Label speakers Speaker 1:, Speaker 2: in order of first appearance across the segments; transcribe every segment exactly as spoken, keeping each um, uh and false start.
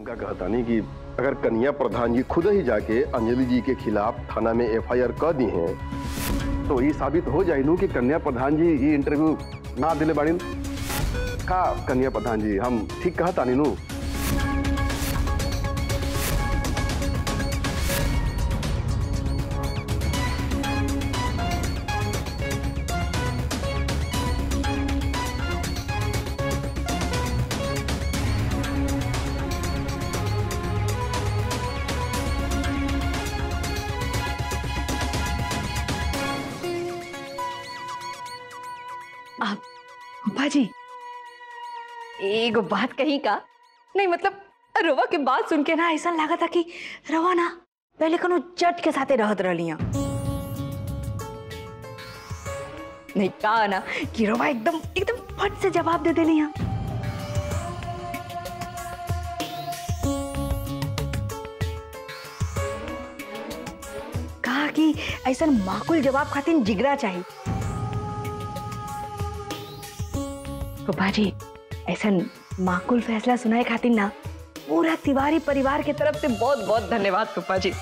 Speaker 1: हमका कहता नहीं कि अगर कन्या प्रधान जी खुद ही जाके अंजलि जी के खिलाफ थाना में एफ आई आर कर दी हैं तो ये साबित हो जाए नू कि कन्या प्रधान जी ये इंटरव्यू ना दिले बाड़ी का। कन्या प्रधान जी हम ठीक कहता नहीं नू।
Speaker 2: बाजी एक बात कही का नहीं, मतलब रवा के बात सुन के ना ऐसा लगा था कि रवा ना पहले कनो जट के साथे रहत रहलिया। नहीं कहा ना कि रवा एकदम एकदम फट से जवाब दे देलिया। कहा कि ऐसा माकूल जवाब खातिर जिगरा चाहिए। तो बाजी ऐसा माकूल फैसला सुनाए खातिर ना पूरा तिवारी परिवार की तरफ से बहुत बहुत धन्यवाद पप्पा जी।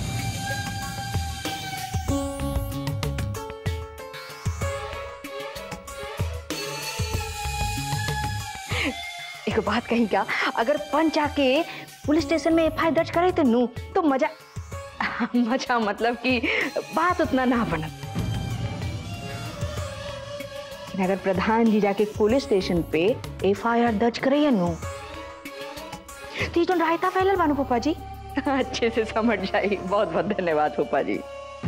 Speaker 2: एक बात कही क्या, अगर पंच आके पुलिस स्टेशन में एफ आई आर दर्ज करे तो नू तो मजा मजा मतलब कि बात उतना ना बनत। अगर प्रधान जी जाके पुलिस स्टेशन पे एफ आई आर दर्ज करे या नो तो तो रायता फैलल बानू पप्पा जी। अच्छे से समझ जाइए। बहुत बहुत धन्यवाद पप्पा जी।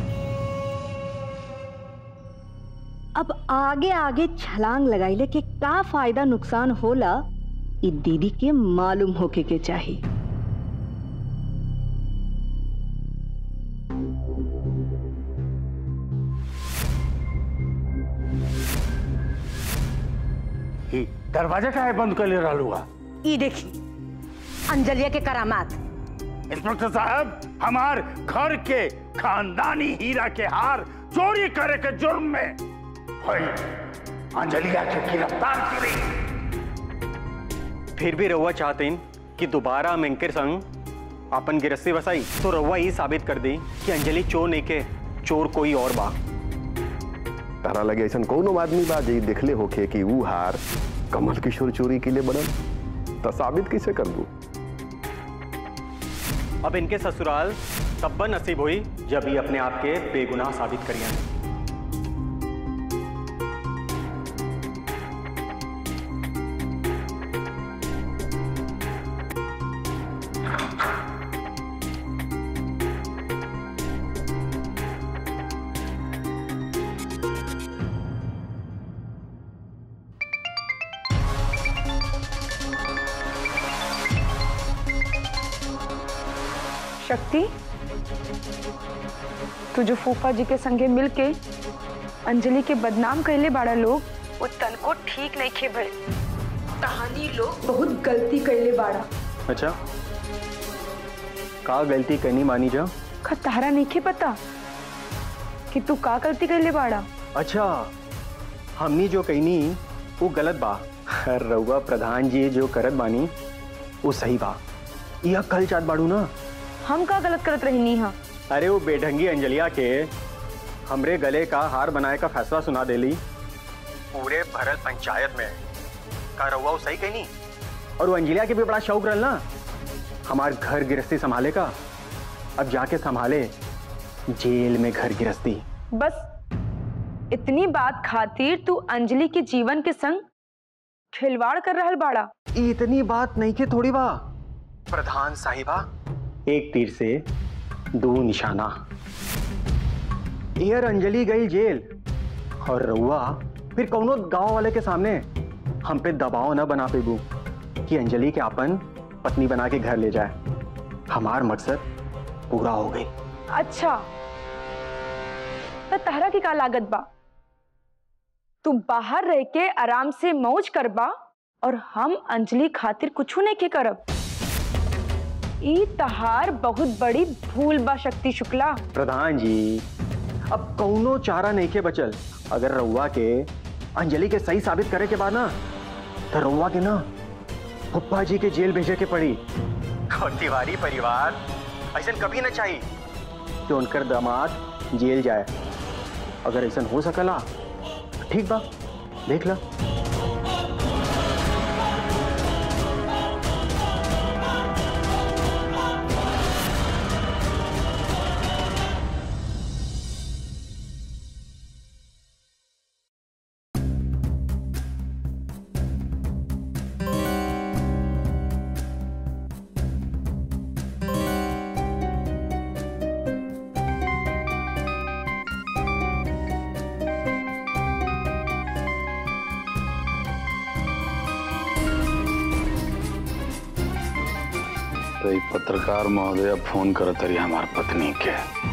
Speaker 3: अब आगे आगे छलांग लगाइले कि का फायदा नुकसान होला ई दीदी के मालूम होके के चाहिए।
Speaker 4: दरवाजा काहे बंद कर ले रहा?
Speaker 5: ई देखी अंजलिया के करामात।
Speaker 4: इंस्पेक्टर साहब, हमार घर के खानदानी हीरा के हार चोरी करे के जुर्म में अंजलिया के गिरफ्तार करी।
Speaker 6: फिर भी रउआ चाहते कि दोबारा मेंकर संग अपन गिरस्ती बसाई तो रउआ ये साबित कर दी कि अंजलि चोर नहीं के चोर कोई और बा।
Speaker 1: तारा लगे ऐसा कौन आदमी बा जी देखले होके कि वो हार कमल किशोर चोरी के लिए बनल तो साबित कैसे कर दू?
Speaker 6: अब इनके ससुराल तब नसीब हुई जब ये अपने आप के बेगुनाह साबित करिए।
Speaker 2: शक्ति, तू जो फूफा जी के संगे मिलके अंजलि के बदनाम कहले बाड़ा लोग वो तनको ठीक नहीं खे भरे। कहानी लोग बहुत गलती कहले बाड़ा।
Speaker 6: अच्छा, का गलती करनी मानी जा?
Speaker 2: खतारा नहीं खे पता कि तू का गलती कहले बाड़ा।
Speaker 6: अच्छा, हमनी जो कहनी वो गलत बा, रउआ प्रधान जी जो करत बानी वो सही बा। यह कल चाट बाड़ू ना
Speaker 2: हम का गलत करत रहनी हा?
Speaker 6: अरे वो बेढंगी अंजलिया के हमरे गले का हार बनाए का फैसला सुना देली पूरे भरल पंचायत में। का रउआ वो सही कहनी? और वो अंजलिया के भी बड़ा शौक रहल ना हमार घर गिरस्ती संभाले का। अब जाके संभाले जेल में घर गिरस्ती।
Speaker 2: बस इतनी बात खातिर तू अंजलि के जीवन के संग खिलवाड़ कर रहल बाड़ा।
Speaker 6: इतनी बात नहीं के थोड़ी बा प्रधान साहिबा, एक तीर से दो निशाना। यार अंजलि गई जेल और रउआ फिर कौनो गांव वाले के सामने हम पे दबाव न बना पेबू कि अंजलि के अपन पत्नी बना के घर ले जाए। हमार मकसद पूरा हो गई।
Speaker 2: अच्छा, तो तहरा की का लागत बा? तू बाहर रह के आराम से मौज करबा और हम अंजलि खातिर कुछ नहीं के करब। ई तहार बहुत बड़ी भूल बा शक्ति शुक्ला।
Speaker 6: प्रधान जी, अब कौनो चारा नहीं के बचल। अगर रउआ के अंजलि के सही साबित करे के बाद ना तो रउआ के ना फुप्पा जी के जेल भेजे के पड़ी। और तिवारी परिवार ऐसा कभी ना चाहिए कि उनकर दामाद जेल जाए। अगर ऐसा हो सकला ठीक बा, देख ला।
Speaker 7: तो एक पत्रकार महोदय फोन करत रही हमार पत्नी के।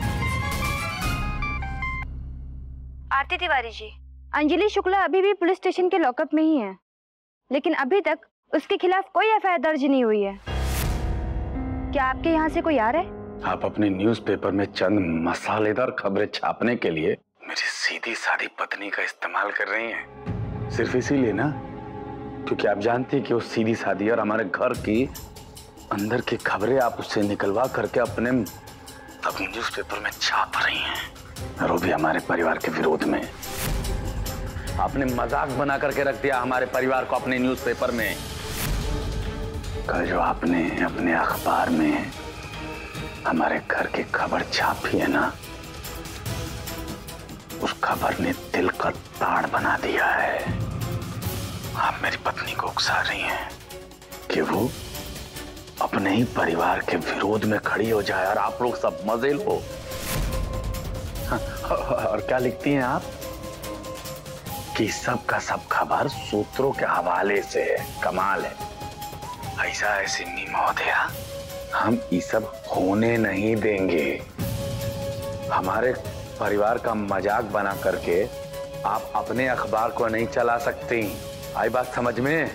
Speaker 2: आरती तिवारी जी, अंजलि शुक्ला अभी भी पुलिस स्टेशन के लॉकअप में ही है, लेकिन अभी तक उसके खिलाफ कोई एफ आई आर दर्ज नहीं हुई है। क्या आपके यहाँ से कोई आ रहा है?
Speaker 7: आप अपने न्यूज़पेपर में चंद मसालेदार खबरें छापने के लिए मेरी सीधी सादी पत्नी का इस्तेमाल कर रही हैं। सिर्फ इसीलिए ना क्योंकि आप जानती हैं कि वो सीधी सादी और हमारे घर की अंदर की खबरें आप उससे निकलवा करके अपने तब न्यूज़पेपर में छाप रही हैं, और वो भी हमारे परिवार के विरोध में। आपने मजाक बना करके रख दिया हमारे परिवार को अपने न्यूज़पेपर में। कल जो आपने अपने अखबार में हमारे घर की खबर छापी है ना, उस खबर ने दिल का ताड़ बना दिया है। आप मेरी पत्नी को उकसा रही हैं कि वो अपने ही परिवार के विरोध में खड़ी हो जाए और आप लोग सब मजे लो। और क्या लिखती हैं आप कि सब का सब खबर सूत्रों के हवाले से है। कमाल है। ऐसा है सिन्नी महोदया, हम ये सब होने नहीं देंगे। हमारे परिवार का मजाक बना करके आप अपने अखबार को नहीं चला सकती। आई बात समझ में?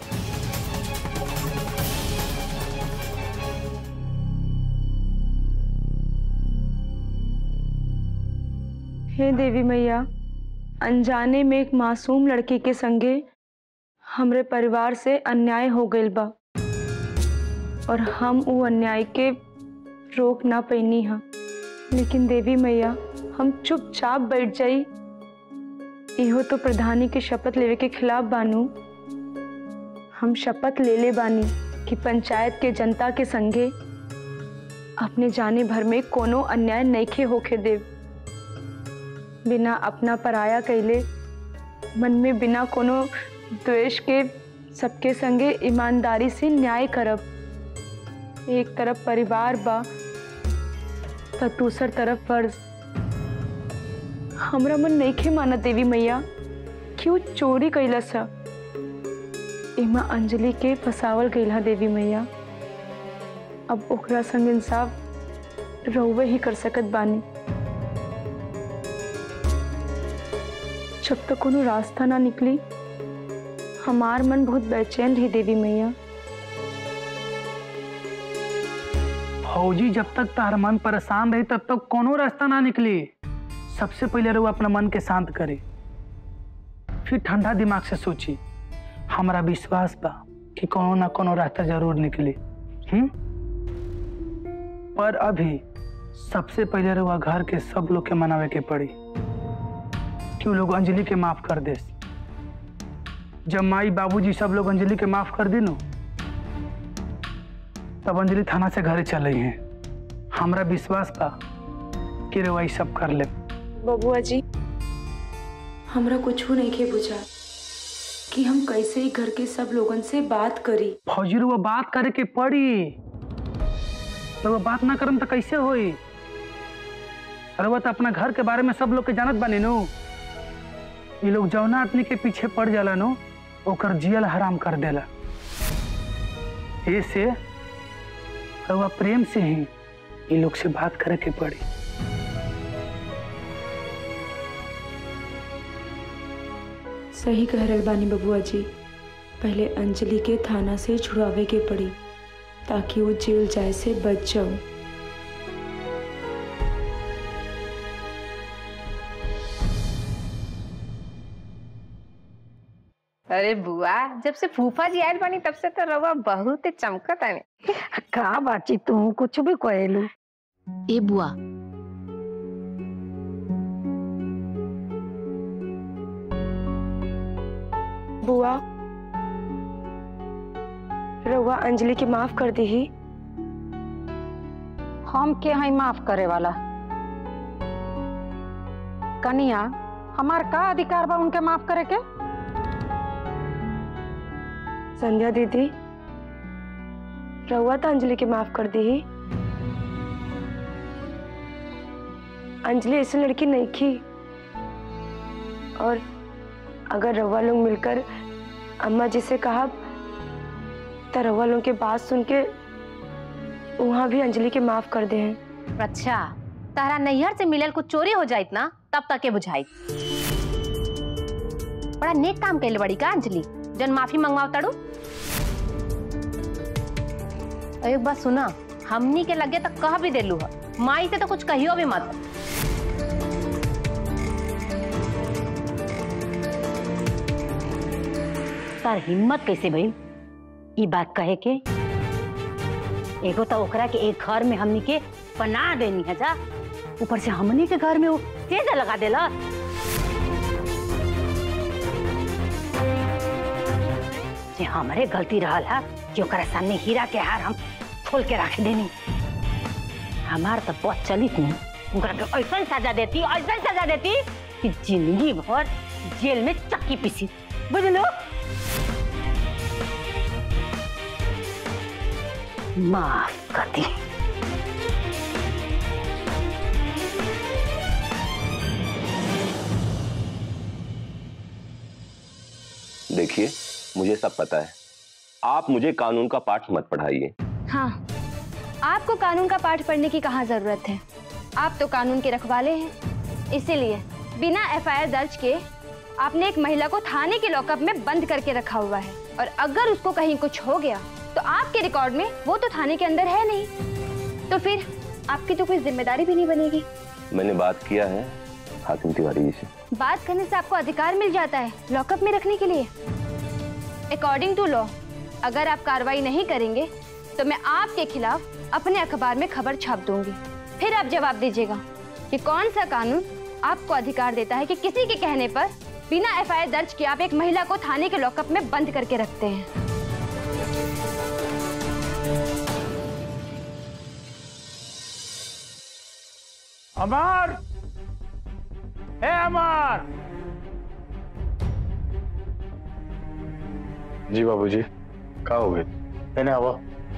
Speaker 2: हे देवी मैया, अनजाने में एक मासूम लड़की के संगे हमरे परिवार से अन्याय हो गइल बा, और हम वो अन्याय के रोक ना पैनी हा। लेकिन देवी मैया, हम चुपचाप बैठ जाई, इहो तो प्रधानी के शपथ लेवे के खिलाफ बानू। हम शपथ ले ले बानी कि पंचायत के जनता के संगे अपने जाने भर में कोनो अन्याय नइखे होके देव। बिना अपना पराया कैले, मन में बिना कोनो द्वेष के सबके संगे ईमानदारी से न्याय करब। एक तरफ परिवार बा तो दूसर तरफ फर्ज। हमरा मन नइखे मानत देवी मैया, क्यों चोरी कैलस है। इमा अंजलि के फसावल गइल देवी मैया। अब ओकरा संग इंसाफ रउवे ही कर सकत बानी। जब तक कोनो रास्ता ना निकली, हमार मन बहुत बेचैन रही देवी मैया।
Speaker 8: फौजी, जब तक तार मन परेशान रही तब तक कोनो रास्ता ना निकली। सबसे पहले रहो अपना मन के शांत करे, फिर ठंडा दिमाग से सोची। हमारा विश्वास बा कि कोनो ना कोनो रास्ता जरूर निकली। हम्म पर अभी सबसे पहले रहो घर के सब लोग के मनावे के पड़ी कि वो लोग अंजलि के माफ कर दे। जब माई बाबूजी सब लोग अंजलि के माफ कर दी नो, तब अंजलि थाना से घरे चले हैं। हमरा विश्वास बा कि रे वही सब कर ले।
Speaker 2: बबुआ जी, हमरा कुछ नहीं के बुझा कि हम कैसे ही घर के सब लोगन से बात करी।
Speaker 8: फौजी, वो बात करे के पड़ी। तो वो बात ना करम तो कैसे होई? अरे वो तो अपना घर के बारे में सब लोग के जानत बने नो। ये लोग जौना आदमी के पीछे पड़ जाला नो, ओकर जियल हराम कर देला। ऐसे रउआ प्रेम से ही ये लोग से बात करे के पड़ी।
Speaker 2: सही कह रहे बानी बबुआ जी, पहले अंजलि के थाना से छुड़ावे के पड़ी ताकि वो जेल जाए से बच जाओ।
Speaker 9: अरे बुआ, जब से फूफा जी आयल बानी तब से तो रवा बहुत चमकत है।
Speaker 5: का बाची तू कुछ भी कहेलू।
Speaker 10: ए बुआ,
Speaker 2: बुआ रउआ अंजलि की माफ कर दी ही।
Speaker 5: हम के हई माफ करे वाला? कनिया, हमार का अधिकार बा उनके माफ करे के?
Speaker 2: संध्या दीदी, रउआ तो अंजलि की माफ कर दी ही। अंजलि ऐसी लड़की नहीं थी, और अगर रउआ लोग मिलकर अम्मा जी से कहा तो रउआ लोग की बात सुन के वहां भी अंजलि के माफ कर दे हैं।
Speaker 10: अच्छा, तारा नैहर से मिलल कुछ चोरी हो जाइत ना, तब तक के बुझाई। बड़ा नेक काम कैले बड़ी का अंजलि, जन माफी मंगवाओ तड़ू। एक बात सुना, हमनी के लगे तो कह भी देलू है, माई से तो कुछ कहियो भी मत। तार हिम्मत कैसे भइल ई बात कहे के? एगो तो ओकरा के एक घर में हमनी के पनाह देनी है जा, ऊपर से हमनी के घर में वो तेजा लगा देला। जे हमारे गलती रहल है कि ओकरा सामने हीरा के हार हम खोल के रख देनी। हमार तो बहुत चलित नहीं, ओकरा के ऐसा सजा देती, ऐसा सजा देती कि जिंदगी भर जेल में चक्की पीसी। बुझलो? माफ कर दी।
Speaker 11: देखिए, मुझे सब पता है, आप मुझे कानून का पाठ मत पढ़ाइए।
Speaker 12: हाँ, आपको कानून का पाठ पढ़ने की कहाँ जरूरत है? आप तो कानून के रखवाले हैं। इसीलिए बिना एफ आई आर दर्ज के आपने एक महिला को थाने के लॉकअप में बंद करके रखा हुआ है, और अगर उसको कहीं कुछ हो गया तो आपके रिकॉर्ड में वो तो थाने के अंदर है नहीं, तो फिर आपकी तो कोई जिम्मेदारी भी नहीं बनेगी।
Speaker 11: मैंने बात किया है हाकिम तिवारी जी से।
Speaker 12: बात करने से आपको अधिकार मिल जाता है लॉकअप में रखने के लिए। अकॉर्डिंग टू लॉ, अगर आप कार्रवाई नहीं करेंगे तो मैं आपके खिलाफ अपने अखबार में खबर छाप दूंगी। फिर आप जवाब दीजिएगा कि कौन सा कानून आपको अधिकार देता है कि किसी के कहने पर बिना एफ आई आर दर्ज किए आप एक महिला को थाने के लॉकअप में बंद करके रखते हैं।
Speaker 4: अमर, हे अमर।
Speaker 7: जी बाबूजी, क्या हो गए?
Speaker 4: इन्हें वो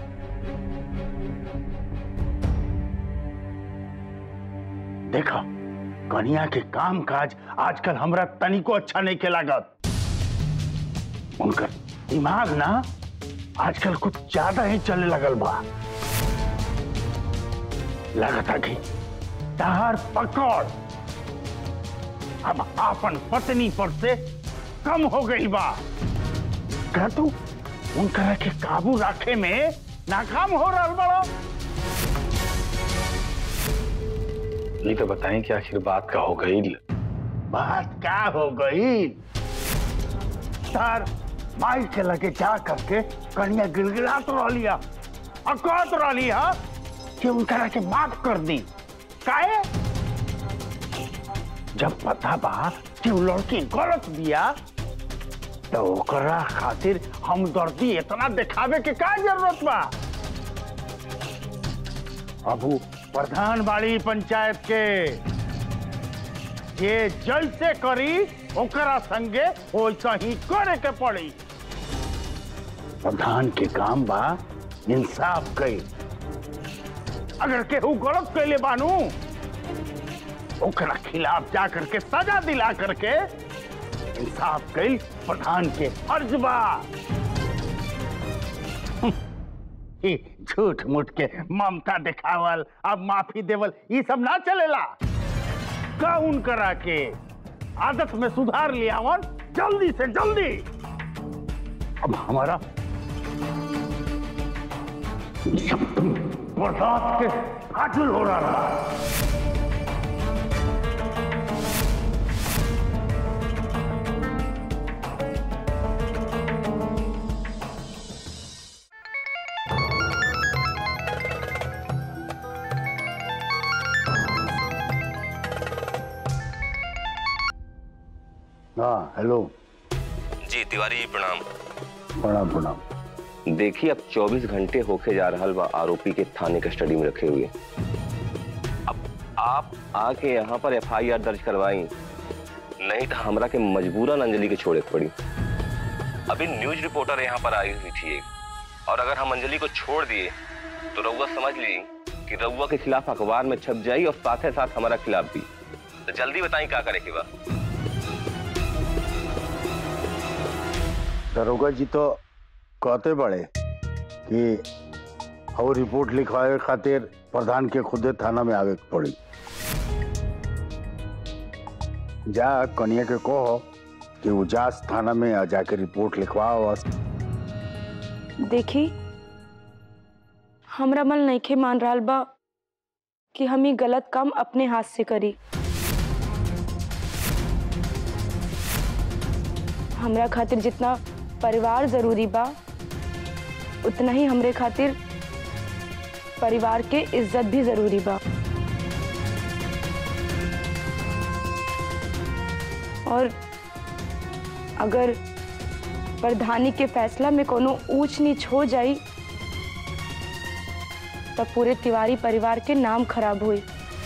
Speaker 4: देखो, कन्या के काम काज आजकल हमरा तनिको अच्छा नहीं के लागत। उनका दिमाग ना आजकल कुछ ज्यादा ही चले लगल बा। लगता कि तार पकड़ अब आपन पत्नी पर से कम हो गई बा। क्या तू उनका के काबू रखे में नाकाम हो रहा बड़ा?
Speaker 7: नहीं तो बताएं कि आखिर बात का हो गई?
Speaker 4: बात क्या हो गई? सर माई के लगे जा करके कन्या गिड़गिड़ा तो रह लिया और कह तो रह लिया कि उनका के माफ कर दी। काहे? जब पता बा कि वो लड़की गलत दिया तो ओकरा खातिर हमदर्दी इतना दिखावे के का जरूरत बा? अब प्रधान बाड़ी पंचायत के ये जैसे करी ओकरा संगे वैसा ही करे के पड़ी। प्रधान के काम बा इंसाफ कई। अगर केहू गलत कैले बानू ओकरा खिलाफ जा करके सजा दिला करके इंसाफ कई प्रधान के फर्ज बा। झूठ मूठ के ममता दिखावल अब माफी देवल ये सब ना चलेला। काउन करा के आदत में सुधार लिया वन जल्दी से जल्दी। अब हमारा बर्दाश्त के हासिल हो रहा है।
Speaker 13: हाँ हेलो
Speaker 11: जी तिवारी प्रणाम।
Speaker 13: प्रणाम प्रणाम।
Speaker 11: देखिए अब चौबीस घंटे होके जा रहा बा आरोपी के थाने कस्टडी में रखे हुए। अब आप आके यहाँ पर एफ आई आर दर्ज करवाई, नहीं तो हमरा के मजबूरन अंजलि के छोड़े पड़ी। अभी न्यूज रिपोर्टर यहाँ पर आई हुई थी एक, और अगर हम अंजलि को छोड़ दिए तो रउआ समझ ली कि रउआ के खिलाफ अखबार में छप जाई और साथ ही साथ हमारा खिलाफ भी। तो जल्दी बताई क्या करे के बा।
Speaker 13: दरोगा जी तो कहते बड़े कि और रिपोर्ट लिखवाए खातिर प्रधान के खुदे थाना में आवे पड़ी। जा कन्या के कहो कि वो जास थाना में आ जाके रिपोर्ट लिखवाओ।
Speaker 2: देखी हमरा मन नइखे मान रहा बा कि हम ये गलत काम अपने हाथ से करी। हमरा खातिर जितना परिवार जरूरी बा उतना ही हमरे खातिर परिवार के इज्जत भी जरूरी बा। और अगर प्रधानी के फैसला में कोनो ऊंच नीच हो जाई तब पूरे तिवारी परिवार के नाम खराब हुई।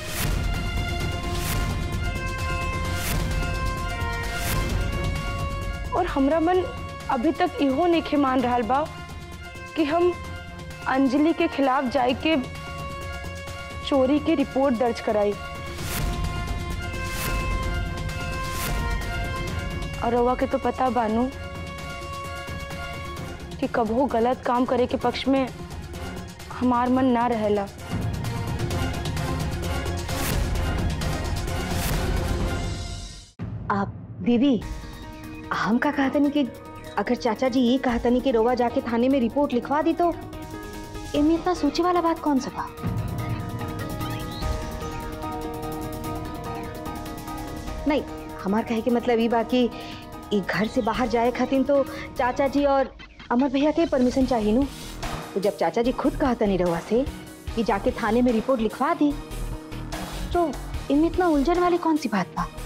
Speaker 2: और हमरा मन अभी तक इहो नहीं मान रहा बा कि हम अंजलि के खिलाफ जाए के चोरी की रिपोर्ट दर्ज कराई। और रवा के तो पता बानू कि कबो गलत काम करे के पक्ष में हमार मन ना रहेला।
Speaker 3: आप दीदी हम का कहते नहीं कि अगर चाचा जी ये कहते नहीं कि रोवा जाके थाने में रिपोर्ट लिखवा दी तो इनमें इतना सोचे वाला बात कौन सा बा? नहीं हमार कहे के मतलब ये बा कि घर से बाहर जाए खातिर तो चाचा जी और अमर भैया के परमिशन चाहिए नू। तो जब चाचा जी खुद कहते नहीं रवा से कि जाके थाने में रिपोर्ट लिखवा दी तो इनमें इतना उलझन वाली कौन सी बात बा?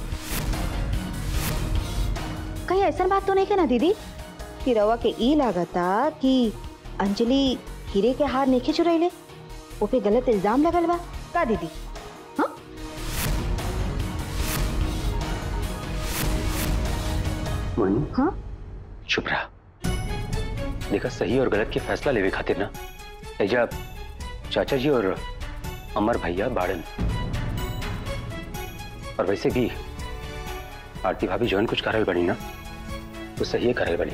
Speaker 3: कहीं ऐसा बात तो नहीं है ना दीदी कि रवा के ई लागता कि अंजलि हीरे के हार नहीं चुराइले, वो पे गलत इल्जाम लगल बा का दीदी? हाँ हाँ
Speaker 11: चुप रहा। देखा सही और गलत के फैसला लेवे खातिर ना एजा चाचा जी और अमर भैया बाड़न। और वैसे भी आरती भाभी जौन कुछ करल बनी ना तो सही करल बनी।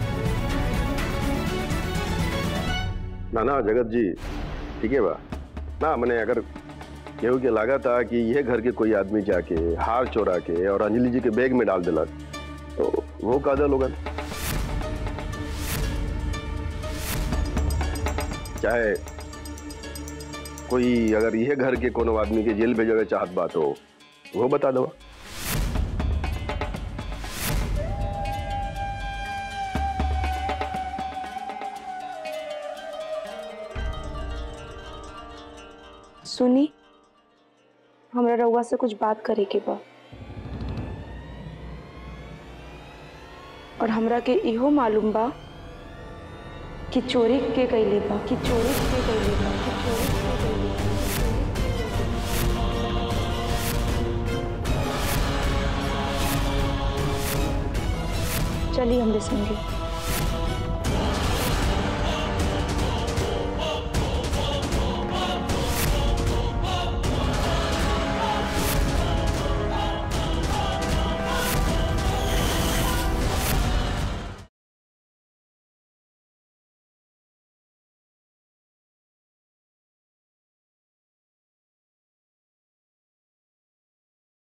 Speaker 1: ना ना जगत जी ठीक है बा ना। मैंने अगर केहू के लगा था कि यह घर के कोई आदमी जाके हार चोरा के और अंजलि जी के बैग में डाल दिला तो वो कादा लोगन चाहे कोई अगर यह घर के कोनो आदमी के जेल भेजे चाहत बात हो वो बता दो।
Speaker 2: सुनी हमरा रउआ से कुछ बात करे के बा और हमरा के इहो मालूम बा कि चोरी के कैले बा कि चोरी के कैले बा कि चोरी के कैले बा। चलिए हमरे संगे।